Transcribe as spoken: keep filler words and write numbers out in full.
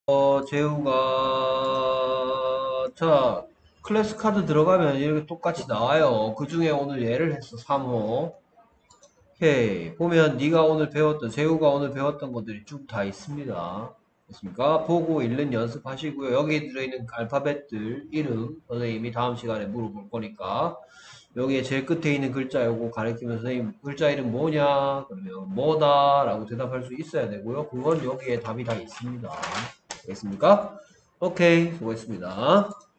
어, 재우가, 자, 클래스 카드 들어가면 이렇게 똑같이 나와요. 그 중에 오늘 예를 했어, 삼 호. 오케이. 보면 네가 오늘 배웠던, 재우가 오늘 배웠던 것들이 쭉 다 있습니다. 됐습니까? 보고 읽는 연습하시고요. 여기 들어있는 알파벳들, 이름, 선생님이 다음 시간에 물어볼 거니까. 여기에 제일 끝에 있는 글자 요거 가리키면 선생님 글자 이름 뭐냐? 그러면 뭐다? 라고 대답할 수 있어야 되고요. 그건 여기에 답이 다 있습니다. 알겠습니까? 오케이. 수고했습니다.